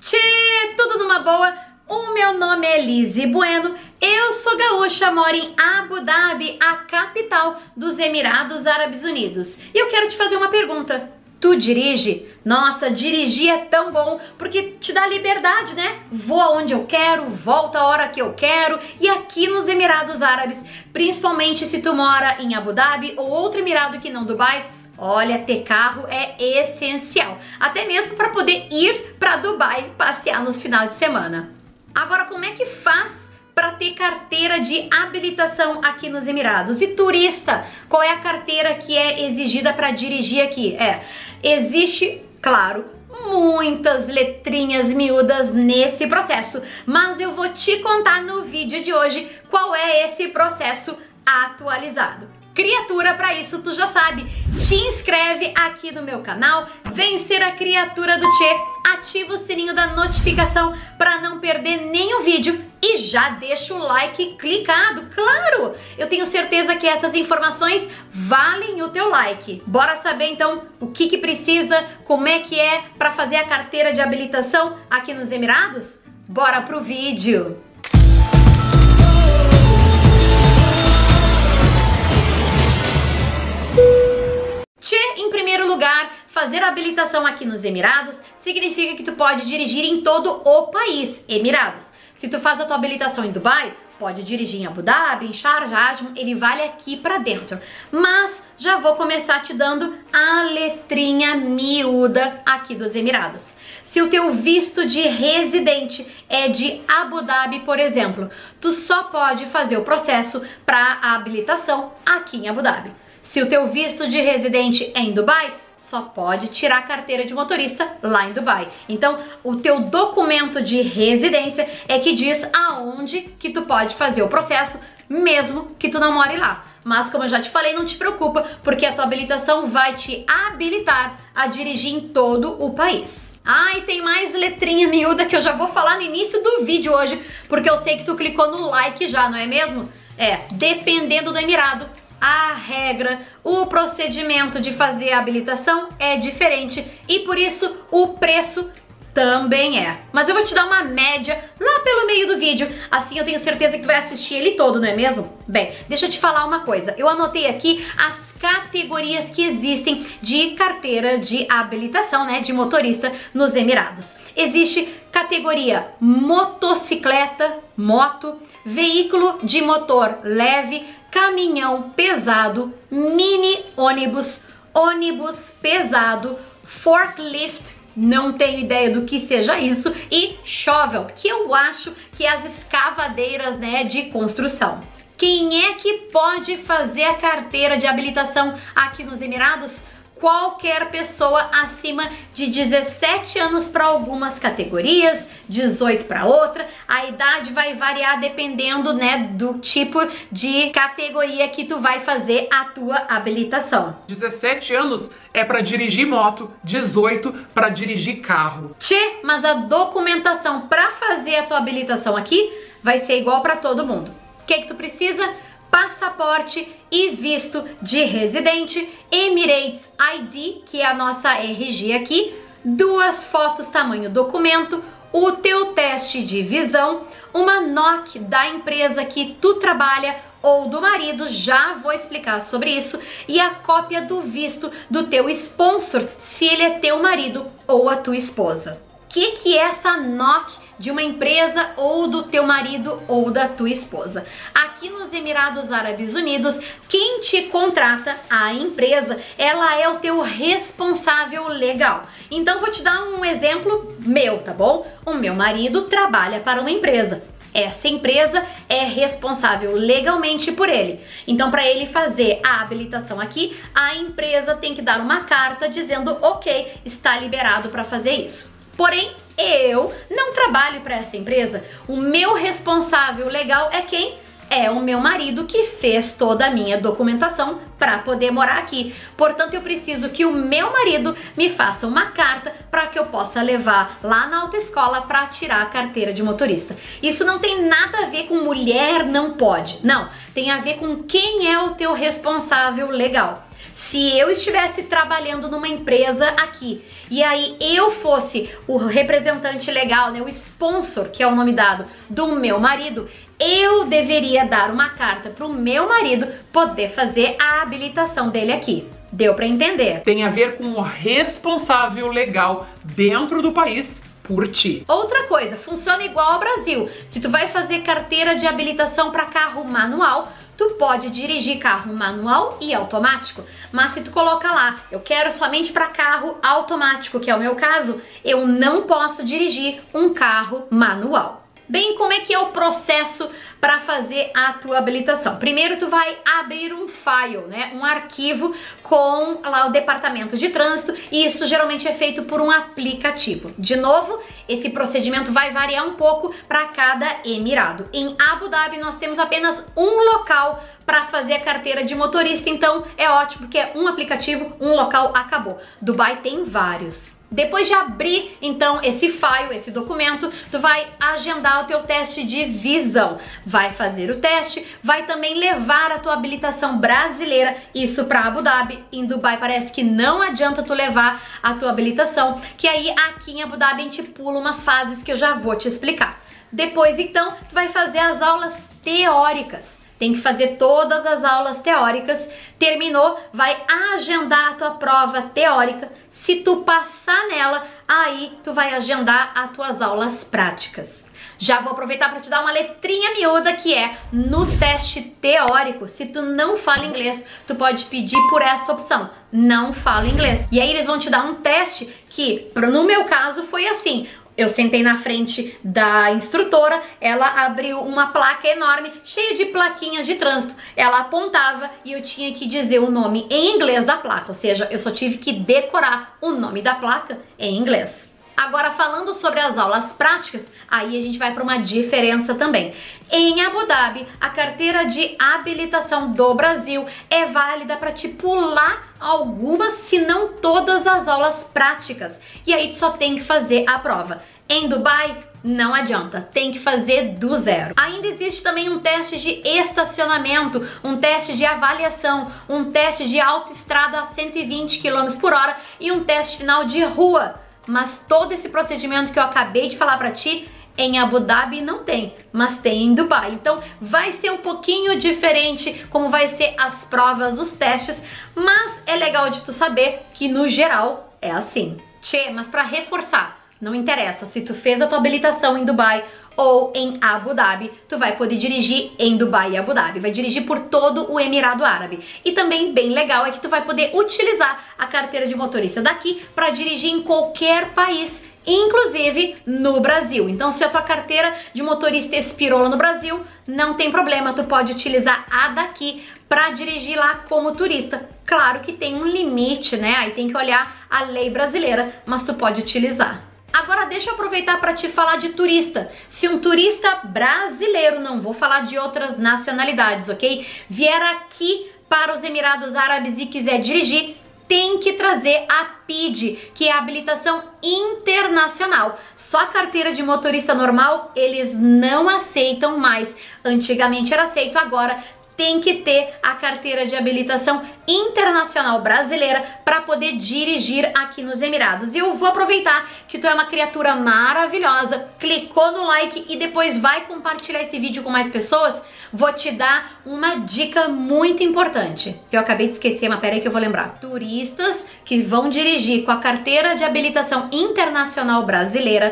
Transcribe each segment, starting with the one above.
Tchê, tudo numa boa? O meu nome é Lizzy Bueno, eu sou gaúcha, moro em Abu Dhabi, a capital dos Emirados Árabes Unidos. E eu quero te fazer uma pergunta. Tu dirige? Nossa, dirigir é tão bom porque te dá liberdade, né? Vou aonde eu quero, volto a hora que eu quero. E aqui nos Emirados Árabes, principalmente se tu mora em Abu Dhabi ou outro emirado que não Dubai, olha, ter carro é essencial. Até mesmo para poder ir para Dubai passear nos finais de semana. Agora, como é que faz para ter carteira de habilitação aqui nos Emirados? E turista, qual é a carteira que é exigida para dirigir aqui? Existe, claro, muitas letrinhas miúdas nesse processo, mas eu vou te contar no vídeo de hoje qual é esse processo atualizado. Criatura, para isso tu já sabe, te inscreve aqui no meu canal, vem ser a criatura do Tchê, ativa o sininho da notificação para não perder nenhum vídeo e já deixa o like clicado, claro! Eu tenho certeza que essas informações valem o teu like. Bora saber então o que precisa, como é que é para fazer a carteira de habilitação aqui nos Emirados? Bora pro vídeo! Em primeiro lugar, fazer a habilitação aqui nos Emirados significa que tu pode dirigir em todo o país, Emirados. Se tu faz a tua habilitação em Dubai, pode dirigir em Abu Dhabi, em Sharjah, ele vale aqui pra dentro. Mas já vou começar te dando a letrinha miúda aqui dos Emirados. Se o teu visto de residente é de Abu Dhabi, por exemplo, tu só pode fazer o processo para a habilitação aqui em Abu Dhabi. Se o teu visto de residente é em Dubai, só pode tirar a carteira de motorista lá em Dubai. Então, o teu documento de residência é que diz aonde que tu pode fazer o processo, mesmo que tu não more lá. Mas, como eu já te falei, não te preocupa, porque a tua habilitação vai te habilitar a dirigir em todo o país. Ah, e tem mais letrinha miúda que eu já vou falar no início do vídeo hoje, porque eu sei que tu clicou no like já, não é mesmo? Dependendo do emirado, a regra, o procedimento de fazer a habilitação é diferente e por isso o preço também é. Mas eu vou te dar uma média lá pelo meio do vídeo, assim eu tenho certeza que tu vai assistir ele todo, não é mesmo? Bem, deixa eu te falar uma coisa, eu anotei aqui as categorias que existem de carteira de habilitação, né, de motorista nos Emirados. Existe categoria motocicleta, moto, veículo de motor leve, caminhão pesado, mini ônibus, ônibus pesado, forklift, não tenho ideia do que seja isso, e shovel, que eu acho que é as escavadeiras, né, de construção. Quem é que pode fazer a carteira de habilitação aqui nos Emirados? Qualquer pessoa acima de 17 anos para algumas categorias, 18 para outra. A idade vai variar dependendo, né, do tipo de categoria que tu vai fazer a tua habilitação. 17 anos é para dirigir moto, 18 para dirigir carro. Tchê, mas a documentação para fazer a tua habilitação aqui vai ser igual para todo mundo. O que tu precisa? Passaporte e visto de residente, Emirates ID, que é a nossa RG aqui, 2 fotos tamanho documento, o teu teste de visão, uma NOC da empresa que tu trabalha ou do marido, já vou explicar sobre isso, e a cópia do visto do teu sponsor, se ele é teu marido ou a tua esposa. O que é essa NOC de uma empresa ou do teu marido ou da tua esposa? Aqui nos Emirados Árabes Unidos, quem te contrata, a empresa, ela é o teu responsável legal. Então vou te dar um exemplo meu, tá bom? O meu marido trabalha para uma empresa. Essa empresa é responsável legalmente por ele. Então, para ele fazer a habilitação aqui, a empresa tem que dar uma carta dizendo, ok, está liberado para fazer isso. Porém, eu não trabalho para essa empresa. O meu responsável legal é quem? É o meu marido, que fez toda a minha documentação para poder morar aqui. Portanto, eu preciso que o meu marido me faça uma carta para que eu possa levar lá na autoescola para tirar a carteira de motorista. Isso não tem nada a ver com mulher não pode. Não, tem a ver com quem é o teu responsável legal. Se Se eu estivesse trabalhando numa empresa aqui e aí eu fosse o representante legal, né, o sponsor, que é o nome dado, do meu marido, eu deveria dar uma carta pro meu marido poder fazer a habilitação dele aqui. Deu pra entender? Tem a ver com o responsável legal dentro do país por ti. Outra coisa, funciona igual ao Brasil. Se tu vai fazer carteira de habilitação para carro manual, tu pode dirigir carro manual e automático. Mas se tu coloca lá, eu quero somente para carro automático, que é o meu caso, eu não posso dirigir um carro manual. Bem, como é que é o processo para fazer a tua habilitação? Primeiro tu vai abrir um file, né, um arquivo com lá o departamento de trânsito, e isso geralmente é feito por um aplicativo. De novo, esse procedimento vai variar um pouco para cada emirado. Em Abu Dhabi nós temos apenas um local para fazer a carteira de motorista, então é ótimo porque é um aplicativo, um local, acabou. Dubai tem vários. Depois de abrir, então, esse file, esse documento, tu vai agendar o teu teste de visão. Vai fazer o teste, vai também levar a tua habilitação brasileira, isso para Abu Dhabi. Em Dubai parece que não adianta tu levar a tua habilitação, que aí aqui em Abu Dhabi a gente pula umas fases que eu já vou te explicar. Depois, então, tu vai fazer as aulas teóricas. Tem que fazer todas as aulas teóricas. Terminou, vai agendar a tua prova teórica. Se tu passar nela, aí tu vai agendar as tuas aulas práticas. Já vou aproveitar para te dar uma letrinha miúda que é no teste teórico. Se tu não fala inglês, tu pode pedir por essa opção. Não fala inglês. E aí eles vão te dar um teste que, no meu caso, foi assim. Eu sentei na frente da instrutora, ela abriu uma placa enorme, cheia de plaquinhas de trânsito. Ela apontava e eu tinha que dizer o nome em inglês da placa, ou seja, eu só tive que decorar o nome da placa em inglês. Agora, falando sobre as aulas práticas, aí a gente vai para uma diferença também. Em Abu Dhabi, a carteira de habilitação do Brasil é válida para te pular algumas, se não todas as aulas práticas. E aí tu só tem que fazer a prova. Em Dubai, não adianta, tem que fazer do zero. Ainda existe também um teste de estacionamento, um teste de avaliação, um teste de autoestrada a 120 km por hora e um teste final de rua. Mas todo esse procedimento que eu acabei de falar pra ti, em Abu Dhabi não tem, mas tem em Dubai. Então vai ser um pouquinho diferente como vai ser as provas, os testes, mas é legal de tu saber que no geral é assim. Tchê, mas pra reforçar, não interessa se tu fez a tua habilitação em Dubai ou em Abu Dhabi, tu vai poder dirigir em Dubai e Abu Dhabi, vai dirigir por todo o Emirado Árabe. E também bem legal é que tu vai poder utilizar a carteira de motorista daqui para dirigir em qualquer país, inclusive no Brasil. Então, se a tua carteira de motorista expirou no Brasil, não tem problema, tu pode utilizar a daqui para dirigir lá como turista. Claro que tem um limite, né? Aí tem que olhar a lei brasileira, mas tu pode utilizar. Agora deixa eu aproveitar para te falar de turista. Se um turista brasileiro, não vou falar de outras nacionalidades, ok? Vier aqui para os Emirados Árabes e quiser dirigir, tem que trazer a PID, que é a habilitação internacional. Só a carteira de motorista normal eles não aceitam mais. Antigamente era aceito, agora tem que ter a carteira de habilitação internacional brasileira para poder dirigir aqui nos Emirados. E eu vou aproveitar que tu é uma criatura maravilhosa, clicou no like e depois vai compartilhar esse vídeo com mais pessoas. Vou te dar uma dica muito importante, que eu acabei de esquecer, mas peraí que eu vou lembrar. Turistas que vão dirigir com a carteira de habilitação internacional brasileira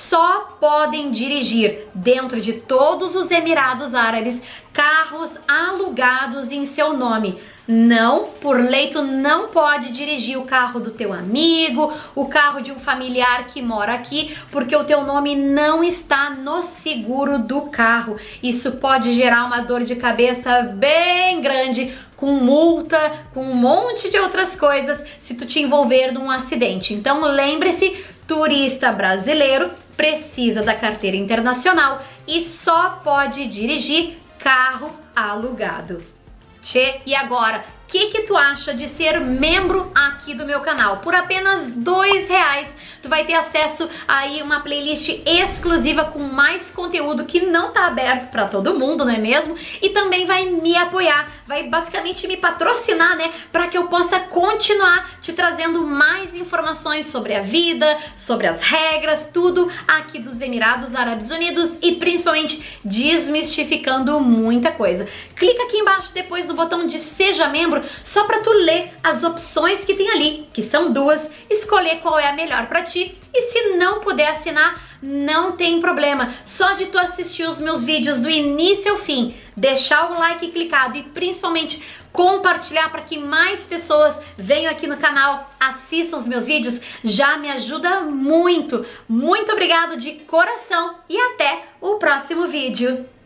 só podem dirigir dentro de todos os Emirados Árabes carros alugados em seu nome. Não, por lei tu não pode dirigir o carro do teu amigo, o carro de um familiar que mora aqui, porque o teu nome não está no seguro do carro. Isso pode gerar uma dor de cabeça bem grande, com multa, com um monte de outras coisas, se tu te envolver num acidente. Então lembre-se, turista brasileiro precisa da carteira internacional e só pode dirigir carro alugado. Tchê, e agora, que tu acha de ser membro aqui do meu canal? Por apenas R$2, tu vai ter acesso aí uma playlist exclusiva com mais conteúdo que não tá aberto pra todo mundo, não é mesmo? E também vai me apoiar, vai basicamente me patrocinar, né? Pra que eu possa continuar te trazendo mais informações sobre a vida, sobre as regras, tudo aqui dos Emirados Árabes Unidos e principalmente desmistificando muita coisa. Clica aqui embaixo depois no botão de Seja Membro, só pra tu ler as opções que tem ali, que são duas, escolher qual é a melhor pra ti. E se não puder assinar, não tem problema, só de tu assistir os meus vídeos do início ao fim, deixar o like clicado e principalmente compartilhar para que mais pessoas venham aqui no canal, assistam os meus vídeos, já me ajuda muito. Muito obrigado de coração e até o próximo vídeo.